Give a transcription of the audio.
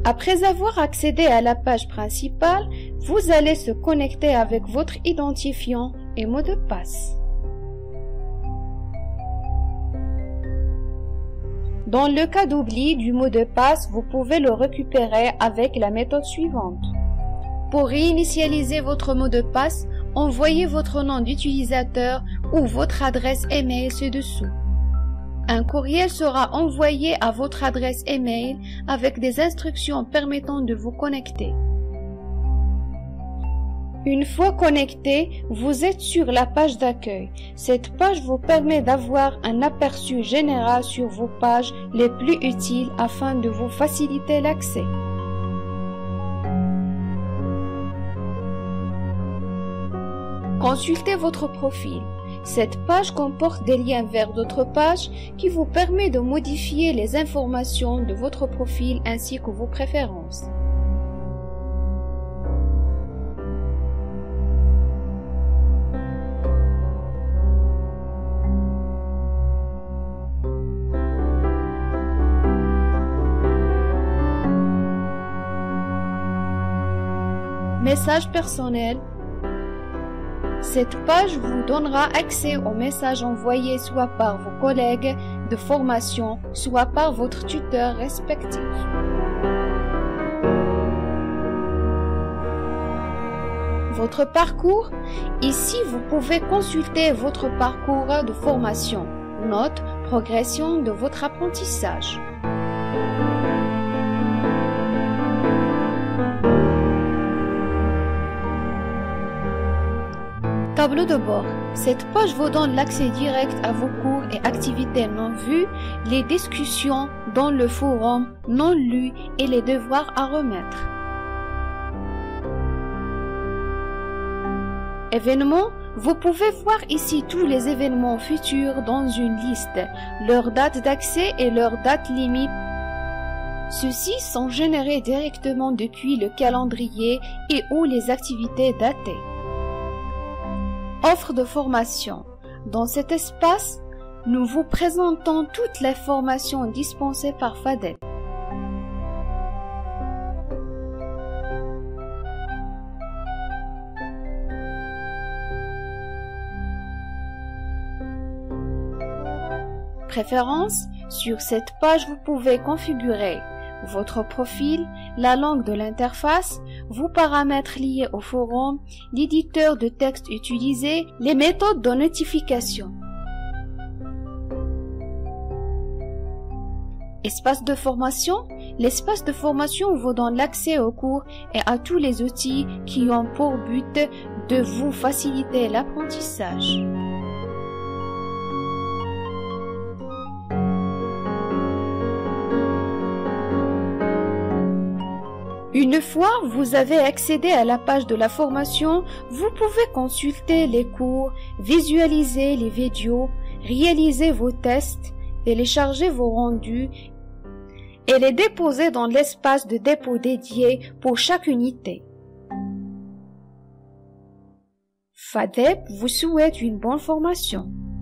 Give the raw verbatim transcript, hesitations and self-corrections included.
Après avoir accédé à la page principale, vous allez se connecter avec votre identifiant et mot de passe. Dans le cas d'oubli du mot de passe, vous pouvez le récupérer avec la méthode suivante. Pour réinitialiser votre mot de passe, envoyez votre nom d'utilisateur ou votre adresse email ci-dessous. Un courriel sera envoyé à votre adresse email avec des instructions permettant de vous connecter. Une fois connecté, vous êtes sur la page d'accueil. Cette page vous permet d'avoir un aperçu général sur vos pages les plus utiles afin de vous faciliter l'accès. Consultez votre profil. Cette page comporte des liens vers d'autres pages qui vous permettent de modifier les informations de votre profil ainsi que vos préférences. Message personnel. Cette page vous donnera accès aux messages envoyés soit par vos collègues de formation, soit par votre tuteur respectif. Votre parcours. Ici, vous pouvez consulter votre parcours de formation, notes, progression de votre apprentissage. Tableau de bord. Cette page vous donne l'accès direct à vos cours et activités non vues, les discussions dans le forum non lues et les devoirs à remettre. Événements. Vous pouvez voir ici tous les événements futurs dans une liste, leur date d'accès et leur date limite. Ceux-ci sont générés directement depuis le calendrier et ou les activités datées. Offre de formation. Dans cet espace, nous vous présentons toutes les formations dispensées par FADEP. Préférences. Sur cette page, vous pouvez configurer votre profil, la langue de l'interface, vos paramètres liés au forum, l'éditeur de texte utilisé, les méthodes de notification. Espace de formation. L'espace de formation vous donne l'accès aux cours et à tous les outils qui ont pour but de vous faciliter l'apprentissage. Une fois vous avez accédé à la page de la formation, vous pouvez consulter les cours, visualiser les vidéos, réaliser vos tests, télécharger vos rendus et les déposer dans l'espace de dépôt dédié pour chaque unité. FADEP vous souhaite une bonne formation.